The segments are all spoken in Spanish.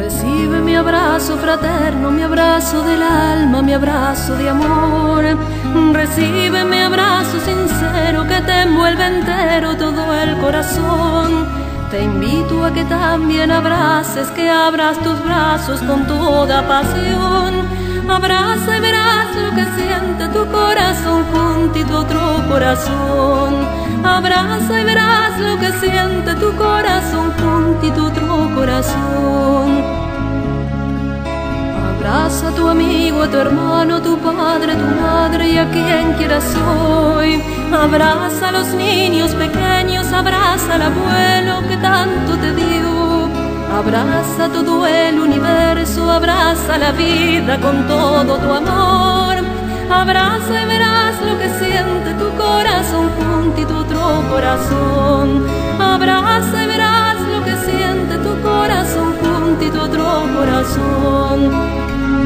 Recibe mi abrazo fraterno, mi abrazo del alma, mi abrazo de amor. Recibe mi abrazo sincero que te envuelve entero todo el corazón. Te invito a que también abraces, que abras tus brazos con toda pasión. Abraza y verás lo que siente tu corazón juntito a otro corazón. Abraza y verás lo que siente tu corazón juntito a otro corazón. Abraza a tu amigo, a tu hermano, a tu padre, a tu madre y a quien quieras hoy. Abraza a los niños pequeños, abraza al abuelo que tanto te dio. Abraza todo el universo, abraza la vida con todo tu amor. Abraza y verás lo que siente tu corazón juntito a otro corazón. Abraza y verás lo que siente tu corazón juntito a otro corazón.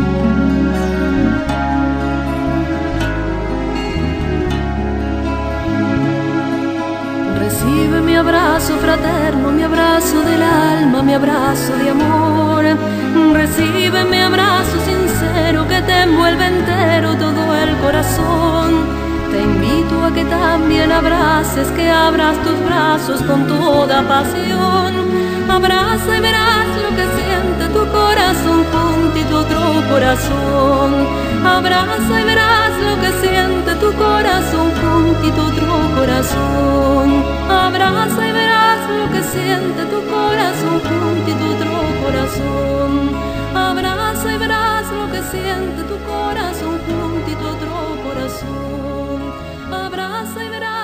Recibe mi abrazo fraterno, mi abrazo del alma, mi abrazo de amor. Recibe mi abrazo sincero que te envuelve entero todo el corazón. Te invito a que también abraces, que abras tus brazos con toda pasión. Abraza y verás lo que siente tu corazón juntito a otro corazón. Abraza y verás lo que siente tu corazón juntito a otro corazón. Abraza y verás lo que siente tu corazón juntito a otro corazón. Abraza y verás lo que siente tu corazón juntito a otro corazón. Abraza y verás